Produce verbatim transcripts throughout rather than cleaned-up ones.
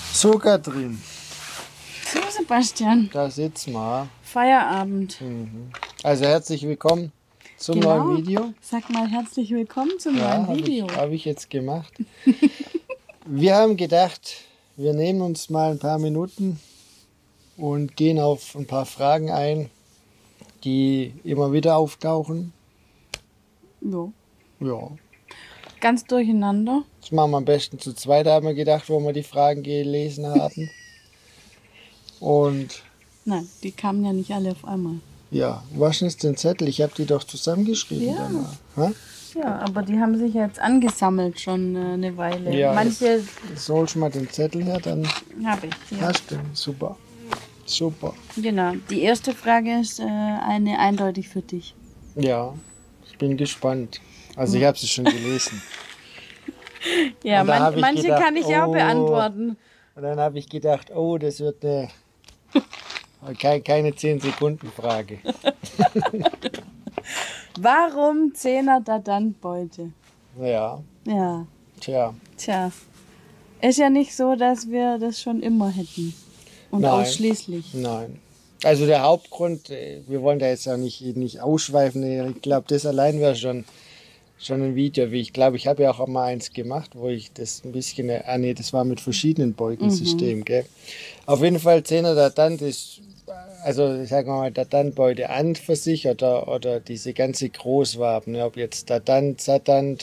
So, Katrin, So, Sebastian. da sitzen wir. Feierabend. Mhm. Also herzlich willkommen zum Genau. neuen Video. Sag mal herzlich willkommen zum Ja, neuen habe Video. ich, hab ich jetzt gemacht. Wir haben gedacht, wir nehmen uns mal ein paar Minuten und gehen auf ein paar Fragen ein, die immer wieder auftauchen. Jo. Ja, Ganz durcheinander. das machen wir am besten zu zweit, haben wir gedacht, wo wir die Fragen gelesen haben. Und Nein, die kamen ja nicht alle auf einmal. ja, was ist den Zettel? Ich habe die doch zusammengeschrieben. Ja. Dann mal. Ja, aber die haben sich jetzt angesammelt schon äh, eine Weile. Ja, Manche So, holst du mal den Zettel her, dann habe ich. Ja. hast du den. Super. Super. Genau. Die erste Frage ist äh, eine eindeutig für dich. Ja, ich bin gespannt. Also ich habe sie schon gelesen. Ja, Und da man, hab ich manche gedacht, kann ich auch oh. beantworten. Und dann habe ich gedacht, oh, das wird eine keine, keine zehn Sekunden Frage. Warum Zehner Dadantbeute? Ja, Ja, tja. tja. Ist ja nicht so, dass wir das schon immer hätten. Und Nein. ausschließlich. Nein. Also der Hauptgrund, äh, wir wollen da jetzt auch nicht, nicht ausschweifen. Ich glaube, das allein wäre schon, schon ein Video. Wie ich glaube, ich habe ja auch mal eins gemacht, wo ich das ein bisschen, ah nee, das war mit verschiedenen Beutensystemen, gell. Auf jeden Fall Zehner Dadant ist, also sagen wir mal, Dadantbeute an für sich oder, oder diese ganze Großwaben, ne, ob jetzt Dadant, Zadant,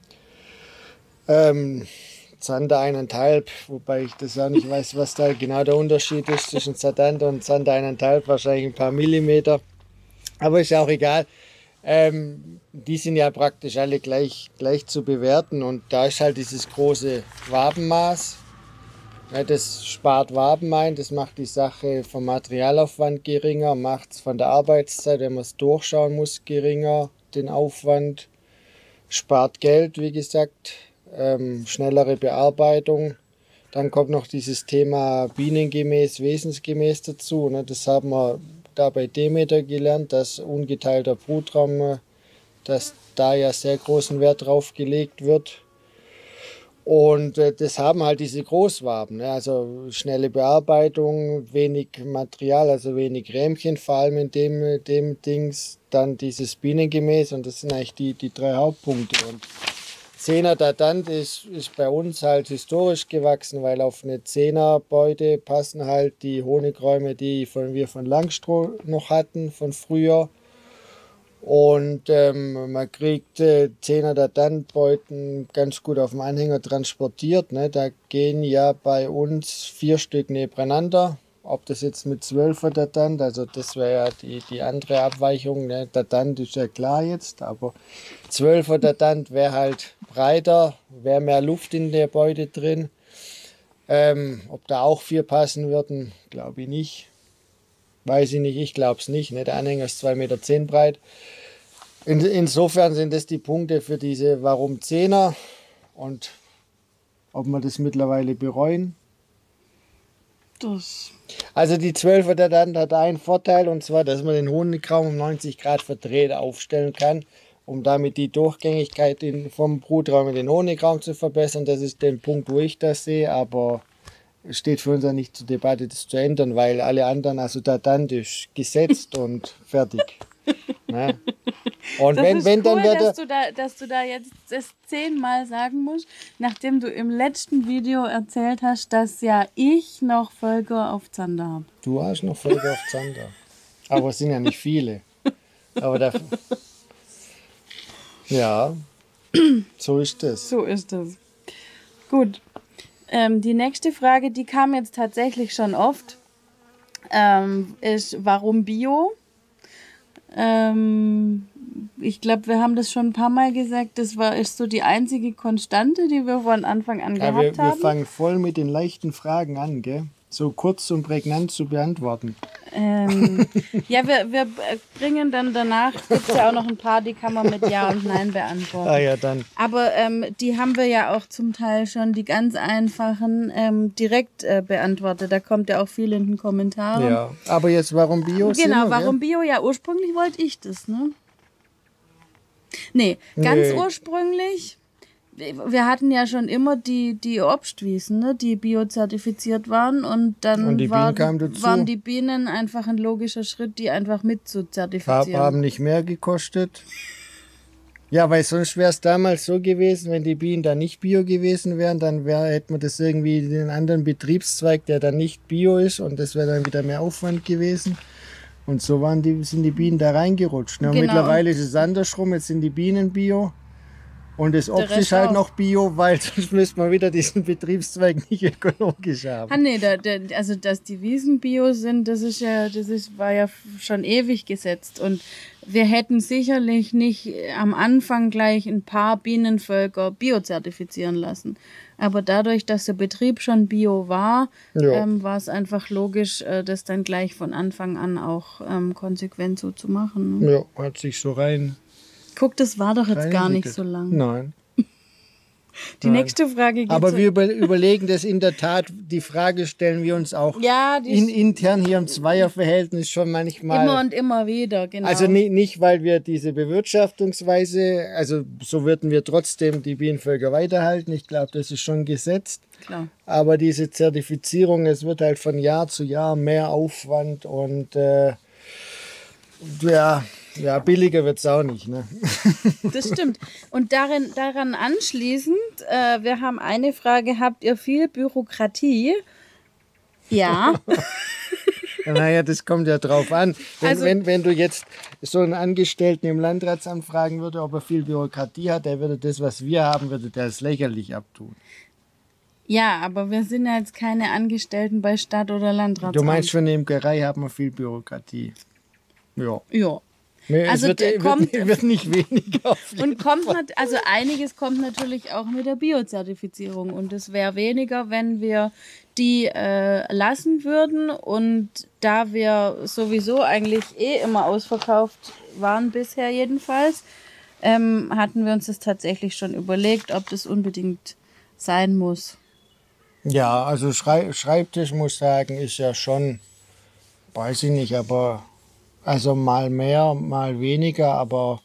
ähm, Zander eineinhalb, wobei ich das auch nicht weiß, was da genau der Unterschied ist zwischen Zadant und Zander eineinhalb, wahrscheinlich ein paar Millimeter, aber ist ja auch egal. Ähm, die sind ja praktisch alle gleich, gleich zu bewerten und da ist halt dieses große Wabenmaß. Ja, das spart Waben ein, das macht die Sache vom Materialaufwand geringer, macht es von der Arbeitszeit, wenn man es durchschauen muss, geringer, den Aufwand, spart Geld, wie gesagt, ähm, schnellere Bearbeitung. Dann kommt noch dieses Thema bienengemäß, wesensgemäß dazu. Ne? Das haben wir da bei Demeter gelernt, dass ungeteilter Brutraum, dass da ja sehr großen Wert drauf gelegt wird. Und äh, das haben halt diese Großwaben, ne? Also schnelle Bearbeitung, wenig Material, also wenig Rähmchen, vor allem in dem, dem Dings, dann dieses Bienengemäß und das sind eigentlich die, die drei Hauptpunkte. Und Zehner Dadant ist, ist bei uns halt historisch gewachsen, weil auf eine Zehnerbeute passen halt die Honigräume, die von, wir von Langstroh noch hatten, von früher. Und ähm, man kriegt äh, Zehner Dadantbeuten ganz gut auf dem Anhänger transportiert. Ne? Da gehen ja bei uns vier Stück nebeneinander. Ob das jetzt mit zwölfer Dadant, also das wäre ja die, die andere Abweichung. Ne? Dadant ist ja klar jetzt, aber zwölfer Dadant wäre halt breiter, wäre mehr Luft in der Beute drin. Ähm, ob da auch vier passen würden, glaube ich nicht. Weiß ich nicht, ich glaube es nicht. Ne? Der Anhänger ist zwei Meter zehn breit. In, insofern sind das die Punkte für diese Warum Zehner und ob wir das mittlerweile bereuen. Das. Also die zwölfer Dadant hat einen Vorteil und zwar, dass man den Honigraum um neunzig Grad verdreht aufstellen kann, um damit die Durchgängigkeit in, vom Brutraum in den Honigraum zu verbessern. Das ist der Punkt, wo ich das sehe, aber es steht für uns ja nicht zur Debatte, das zu ändern, weil alle anderen, also Dadant ist gesetzt und fertig. Ne? Und Das wenn, ist wenn cool, dann wird dass, er, du da, dass du da jetzt das zehnmal sagen musst, nachdem du im letzten Video erzählt hast, dass ja ich noch Völker auf Zander habe. du hast noch Völker auf Zander, aber es sind ja nicht viele. Aber da, ja, so ist das. So ist es. Gut. Ähm, die nächste Frage, die kam jetzt tatsächlich schon oft, ähm, ist, warum Bio? Ähm, ich glaube, wir haben das schon ein paar Mal gesagt, das war, ist so die einzige Konstante, die wir von Anfang an Ja, gehabt wir, wir haben. fangen voll mit den leichten Fragen an, gell? So kurz und prägnant zu beantworten. Ähm, ja, wir, wir bringen dann danach, gibt es ja auch noch ein paar, die kann man mit Ja und Nein beantworten. Ah ja, dann. Aber ähm, die haben wir ja auch zum Teil schon, die ganz einfachen, ähm, direkt äh, beantwortet. Da kommt ja auch viel in den Kommentaren. Ja, aber jetzt warum Bio? Genau, wir, warum Bio? Ja, ursprünglich wollte ich das, ne? Nee, ganz Nee. ursprünglich wir hatten ja schon immer die, die Obstwiesen, ne, die biozertifiziert waren und dann Und die war, Bienen kamen dazu. waren die Bienen einfach ein logischer Schritt, die einfach mit zu Farben zertifizieren. haben nicht mehr gekostet. Ja, weil sonst wäre es damals so gewesen, wenn die Bienen da nicht bio gewesen wären, dann wär, hätte man das irgendwie in den anderen Betriebszweig, der dann nicht bio ist, und das wäre dann wieder mehr Aufwand gewesen. Und so waren die, sind die Bienen da reingerutscht. Ne? Und Genau. mittlerweile ist es andersrum, jetzt sind die Bienen bio. Und das Obst Rest ist halt auch. noch bio, weil sonst müsste man wieder diesen Betriebszweig nicht ökologisch haben. Ah, nee, da, da, also dass die Wiesen bio sind, das ist ja, das ist, war ja schon ewig gesetzt. Und wir hätten sicherlich nicht am Anfang gleich ein paar Bienenvölker biozertifizieren lassen. Aber dadurch, dass der Betrieb schon bio war, Ja. ähm, war es einfach logisch, äh, das dann gleich von Anfang an auch ähm, konsequent so zu machen. Ne? Ja, hat sich so rein. Guck, das war doch jetzt gar nicht reinentwickelt. so lang. Nein. Die Nein. nächste Frage geht Aber so. wir über, überlegen das in der Tat, die Frage stellen wir uns auch Ja, die in, intern hier im Zweierverhältnis schon manchmal. immer und immer wieder, genau. Also nicht, nicht, weil wir diese Bewirtschaftungsweise, also so würden wir trotzdem die Bienenvölker weiterhalten. Ich glaube, das ist schon gesetzt. Klar. Aber diese Zertifizierung, es wird halt von Jahr zu Jahr mehr Aufwand und äh, ja, ja, billiger wird es auch nicht. Ne? Das stimmt. Und darin, daran anschließend, äh, wir haben eine Frage, habt ihr viel Bürokratie? Ja. Naja, das kommt ja drauf an. Wenn, Also- wenn, wenn du jetzt so einen Angestellten im Landratsamt fragen würde, ob er viel Bürokratie hat, der würde das, was wir haben, würde der es lächerlich abtun. Ja, aber wir sind ja jetzt keine Angestellten bei Stadt- oder Landratsamt. Du meinst, für eine Imkerei haben wir viel Bürokratie. Ja. Ja. Nee, Also es wird, der wird, kommt- wird nicht weniger. Auf jeden Und kommt nat- also einiges kommt natürlich auch mit der Biozertifizierung. Und es wäre weniger, wenn wir die äh, lassen würden. Und da wir sowieso eigentlich eh immer ausverkauft waren, bisher jedenfalls, ähm, hatten wir uns das tatsächlich schon überlegt, ob das unbedingt sein muss. Ja, also Schrei Schreibtisch, muss sagen, ist ja schon, weiß ich nicht, aber also mal mehr, mal weniger, aber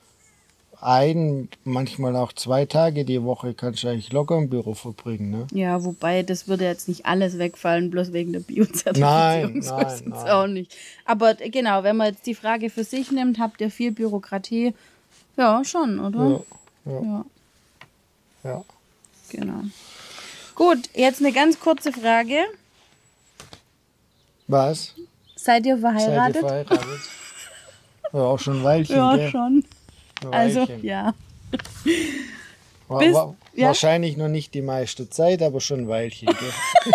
ein, manchmal auch zwei Tage die Woche kannst du eigentlich locker im Büro verbringen. Ne? Ja, wobei das würde jetzt nicht alles wegfallen, bloß wegen der Biozertifizierung. Nein, so nein, ist es nein. auch nicht. Aber genau, wenn man jetzt die Frage für sich nimmt, habt ihr viel Bürokratie? Ja, schon, oder? Ja, ja, Ja, ja. genau. Gut, jetzt eine ganz kurze Frage. Was? Seid ihr Seid verheiratet? ihr verheiratet? Ja, auch schon ein Weilchen, Ja, gell? schon. Ein Also, Weilchen. ja. Wa- bis- wa- ja? Wahrscheinlich noch nicht die meiste Zeit, aber schon ein Weilchen. Gell?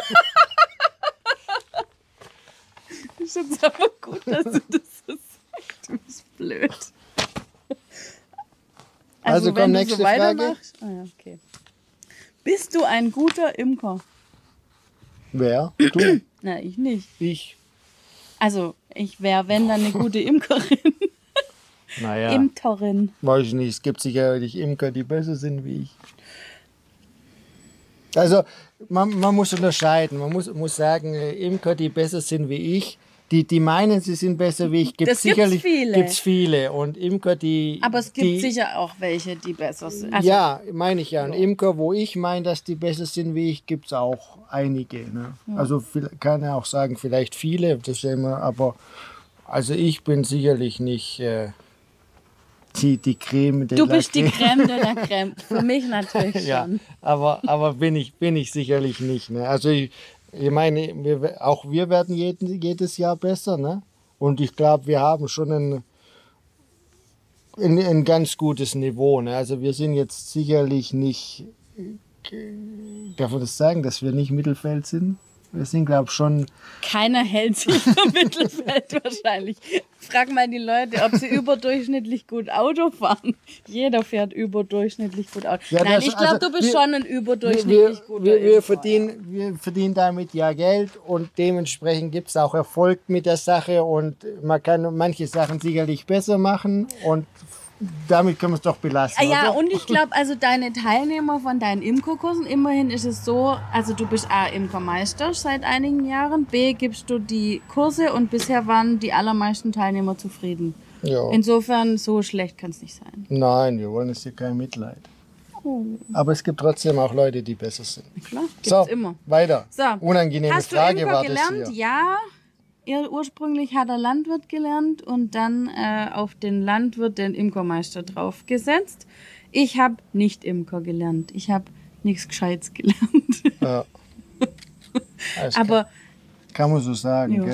Ist jetzt aber gut, dass du das so sagst. Du bist blöd. Also komm, wenn du nächste so Frage. weitermachst. Ah, ja, okay. Bist du ein guter Imker? Wer? Du? Na, ich nicht. Ich? Also, ich wäre, wenn, dann eine gute Imkerin. Naja, Imkerin. weiß ich nicht. Es gibt sicherlich Imker, die besser sind wie ich. Also, man, man muss unterscheiden. Man muss, muss sagen, äh, Imker, die besser sind wie ich, die, die meinen, sie sind besser wie ich, gibt Das es gibt's sicherlich viele. Gibt's viele. Und Imker, die. Aber es gibt die, sicher auch welche, die besser sind. Also, ja, meine ich ja. Und Ja. Imker, wo ich meine, dass die besser sind wie ich, gibt es auch einige. Ne? Also viel- kann ja auch sagen, vielleicht viele, das ist ja immer, aber also ich bin sicherlich nicht äh, die, die Creme de Du la bist die Creme. Creme de la Creme. Für mich natürlich schon. Ja, aber, aber bin, ich, bin ich sicherlich nicht. Ne? Also ich, ich meine, wir, auch wir werden jeden, jedes Jahr besser. Ne? Und ich glaube, wir haben schon ein, ein, ein ganz gutes Niveau. Ne? Also wir sind jetzt sicherlich nicht, darf man das sagen, dass wir nicht Mittelfeld sind? Wir sind, glaube ich, schon, Keiner hält sich im Mittelfeld wahrscheinlich. Frag mal die Leute, ob sie überdurchschnittlich gut Auto fahren. Jeder fährt überdurchschnittlich gut Auto. Ja, Nein, das- ich glaube, also du bist wir- schon ein wir, überdurchschnittlich wir, guter wir, wir, Imker. verdienen, wir verdienen damit ja Geld und dementsprechend gibt es auch Erfolg mit der Sache und man kann manche Sachen sicherlich besser machen und damit können wir es doch belassen. Ah, ja, oder? und ich glaube, also deine Teilnehmer von deinen Imkerkursen, immerhin ist es so, also du bist A, Imkermeister seit einigen Jahren, B, gibst du die Kurse und bisher waren die allermeisten Teilnehmer zufrieden. Ja. Insofern, so schlecht kann es nicht sein. Nein, wir wollen es hier kein Mitleid. Oh. Aber es gibt trotzdem auch Leute, die besser sind. Klar, gibt's So, immer. weiter. So. Unangenehme Hast Frage du Imker war das gelernt? hier. Ja. Er ursprünglich hat er Landwirt gelernt und dann äh, auf den Landwirt den Imkermeister draufgesetzt. Ich habe nicht Imker gelernt. Ich habe nichts Gescheites gelernt. Ja. Das Aber kann, kann man so sagen, Ja. gell?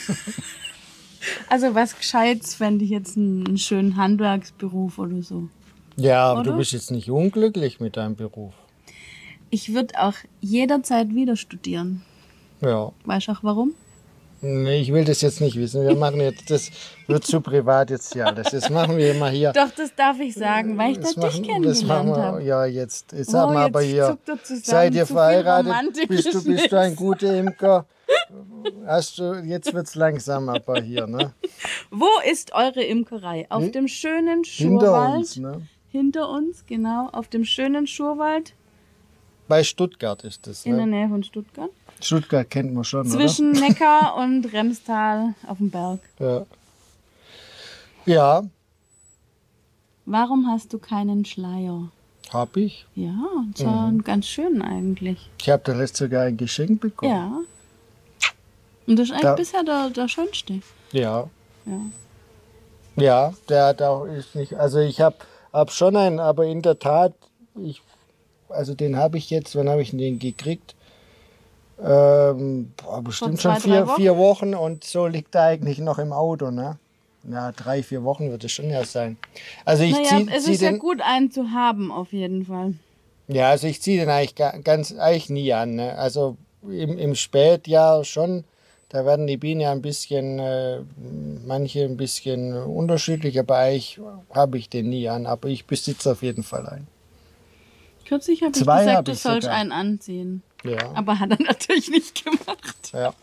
also was Gescheites fände ich jetzt einen, einen schönen Handwerksberuf oder so. Ja, aber Oder? du bist jetzt nicht unglücklich mit deinem Beruf. Ich würde auch jederzeit wieder studieren. Ja. Weißt du auch warum? Nee, ich will das jetzt nicht wissen. Wir machen jetzt, das wird zu privat jetzt hier alles. Das machen wir immer hier. Doch, das darf ich sagen, weil ich da Das dich machen, das kennengelernt machen wir, habe. ja, jetzt. Jetzt Oh, haben wir aber jetzt hier. zuckt er zusammen. Seid ihr Zu viel verheiratet? Romantik Bist du, ist bist du ein nichts. guter Imker? Hast du, jetzt wird es langsam aber hier, ne? Wo ist eure Imkerei? Auf Hm? dem schönen Hinter Schurwald. uns, ne? Hinter uns, genau. Auf dem schönen Schurwald Bei Stuttgart ist das, in der ne? Nähe von Stuttgart. Stuttgart kennt man schon, Zwischen Neckar und Remstal auf dem Berg. oder? Ja. Ja, Warum hast du keinen Schleier? hab ich. Ja, so einen ganz schönen eigentlich. Ich habe da letztes sogar ein Geschenk bekommen. Ja. Und das ist eigentlich Da- bisher der, der schönste. Ja. Ja. Ja, der hat auch ist nicht. Also ich habe hab schon einen, aber in der Tat, ich, also den habe ich jetzt, wann habe ich den gekriegt? Ähm, boah, bestimmt zwei, schon vier, drei Wochen? vier Wochen und so liegt er eigentlich noch im Auto, ne? Ja, drei, vier Wochen wird es schon ja sein. Also ich Naja, zieh, es zieh ist ja den, gut, einen zu haben, auf jeden Fall. ja, also ich ziehe den eigentlich ga- ganz eigentlich nie an. Ne? Also im, im Spätjahr schon, da werden die Bienen ja ein bisschen, äh, manche ein bisschen unterschiedlich, aber eigentlich habe ich den nie an. Aber ich besitze auf jeden Fall einen. Kürzlich habe ich Zwei gesagt, hab du ich sollst sogar. einen anziehen. Ja. Aber hat er natürlich nicht gemacht. Ja.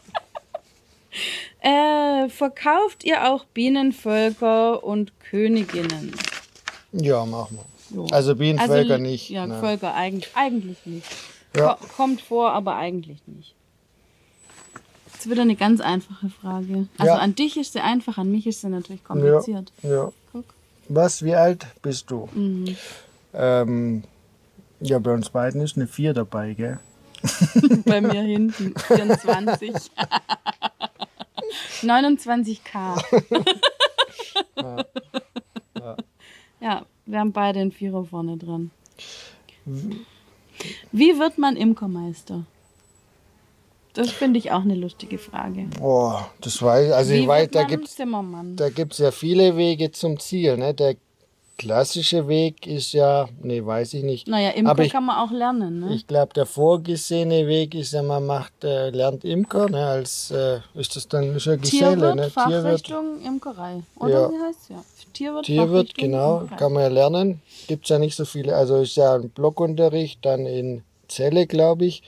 Äh, verkauft ihr auch Bienenvölker und Königinnen? Ja, machen wir. Jo. Also Bienenvölker Also, nicht. Ja, ne. Völker eigentlich, eigentlich nicht. Ja. Ko kommt vor, aber eigentlich nicht. Jetzt wieder eine ganz einfache Frage. Also Ja. an dich ist sie einfach, an mich ist sie natürlich kompliziert. Ja. Guck. Was, wie alt bist du? Mhm. Ähm, ja, bei uns beiden ist eine vier dabei, gell? Bei mir hinten, vierundzwanzig. neunundzwanzig K. Ja. Ja. Ja, wir haben beide einen Vierer vorne dran. Wie wird man Imkermeister? Das finde ich auch eine lustige Frage. Boah, das weiß also Wie ich weiß, wird da man gibt's Zimmermann? Da gibt es ja viele Wege zum Ziel. Ne? Der klassische Weg ist ja, nee, weiß ich nicht. Naja, Imker Aber ich, kann man auch lernen, ne? ich glaube, der vorgesehene Weg ist ja, man macht, äh, lernt Imker, ne? Als äh, ist das dann ist ja Geselle, Tierwirt, ne? Tierwirt, Fachrichtung Imkerei. Oder Ja. wie heißt ja? Tierwirt, Tierwirt, Fachrichtung genau, Imkerei. kann man ja lernen. Gibt es ja nicht so viele. Also ist ja ein Blockunterricht, dann in Zelle, glaube ich.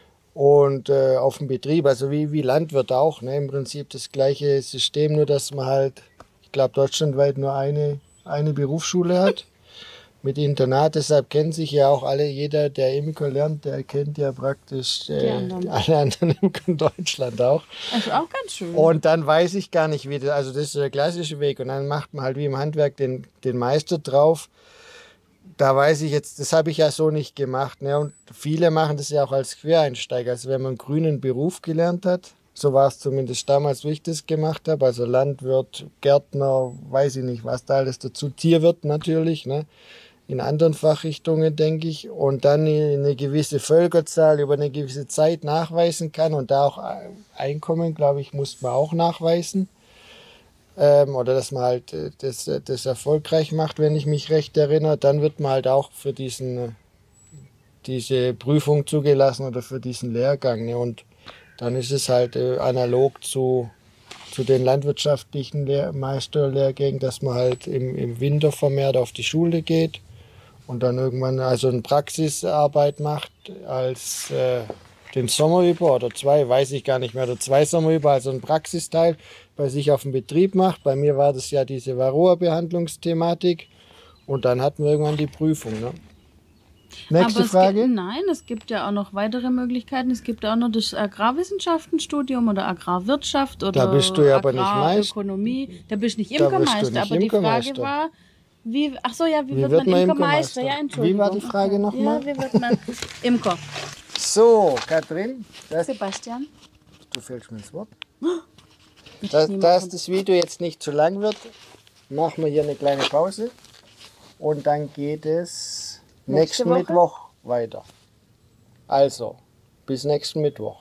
Und äh, auf dem Betrieb, also wie, wie Landwirt auch, ne? Im Prinzip das gleiche System, nur dass man halt, ich glaube, deutschlandweit nur eine, eine Berufsschule hat mit Internat. Deshalb kennen sich ja auch alle, jeder, der Imker lernt, der kennt ja praktisch äh, anderen. alle anderen Imker in Deutschland auch. Also auch ganz schön. Und dann weiß ich gar nicht, wie das, also das ist der klassische Weg. Und dann macht man halt wie im Handwerk den, den Meister drauf. Da weiß ich jetzt, das habe ich ja so nicht gemacht. Ne? Und viele machen das ja auch als Quereinsteiger. Also wenn man einen grünen Beruf gelernt hat, so war es zumindest damals, wo ich das gemacht habe. Also Landwirt, Gärtner, weiß ich nicht, was da alles dazu. Tierwirt natürlich, ne? In anderen Fachrichtungen, denke ich. Und dann eine gewisse Völkerzahl über eine gewisse Zeit nachweisen kann. Und da auch Einkommen, glaube ich, muss man auch nachweisen. Ähm, oder dass man halt äh, das, äh, das erfolgreich macht, wenn ich mich recht erinnere, dann wird man halt auch für diesen, äh, diese Prüfung zugelassen oder für diesen Lehrgang. Ne? Und dann ist es halt äh, analog zu, zu den landwirtschaftlichen Lehr Meisterlehrgängen, dass man halt im, im Winter vermehrt auf die Schule geht und dann irgendwann also eine Praxisarbeit macht als äh, den Sommer über oder zwei, weiß ich gar nicht mehr, oder zwei Sommer über, also ein Praxisteil bei sich auf dem Betrieb macht. Bei mir war das ja diese Varroa-Behandlungsthematik und dann hatten wir irgendwann die Prüfung. Ne? Nächste aber es Frage. Gibt, nein, es gibt ja auch noch weitere Möglichkeiten. Es gibt auch noch das Agrarwissenschaftenstudium oder Agrarwirtschaft oder Da bist du ja aber nicht Meister. Agrarökonomie. Da bist du nicht Da bist du Imkermeister. nicht Aber die Imkermeister. Frage war, Wie, ach so, ja, wie, Wie wird, wird man man Imkermeister? Imkermeister? Ja, Entschuldigung. Wie war die Frage nochmal? Ja, wie wird man Imker? So, Katrin, das, Sebastian? du fällst mir ins Wort. Würde ich Dass, nie dass machen. das Video jetzt nicht zu lang wird, machen wir hier eine kleine Pause. Und dann geht es Nächste nächsten Woche? Mittwoch weiter. Also, bis nächsten Mittwoch.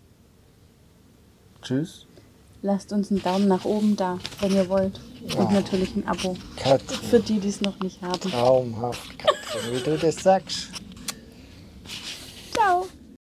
Tschüss. Lasst uns einen Daumen nach oben da, wenn ihr wollt. Und Ja. natürlich ein Abo. Katrin, Für die, die es noch nicht haben. traumhaft, Katrin, wie du das sagst.